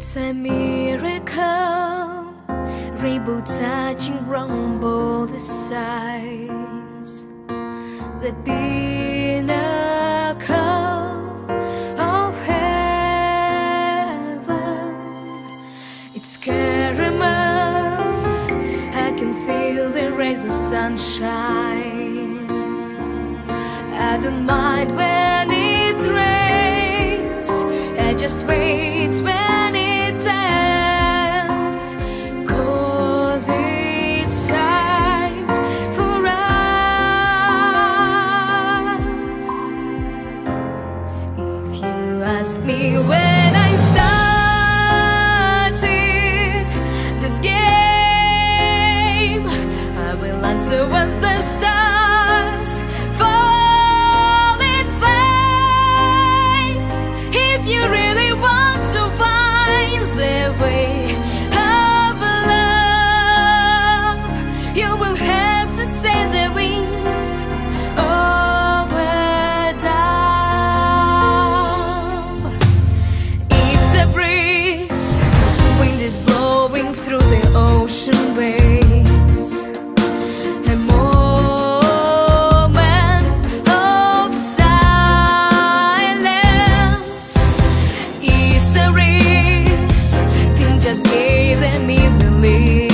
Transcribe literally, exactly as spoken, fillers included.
It's a miracle, rainbow touching rumble the sides, the pinnacle of heaven. It's caramel, I can feel the rays of sunshine. I don't mind when it rains, I just wait when it ends, 'cause it's time for us. If you ask me when I started this game, I will answer when the stars fall in flame. If you really want to find the way of love, you will have to set the wings over down. It's a breeze, wind is blowing through the ocean waves, a moment of silence. It's a risk, think just gave them in the lead.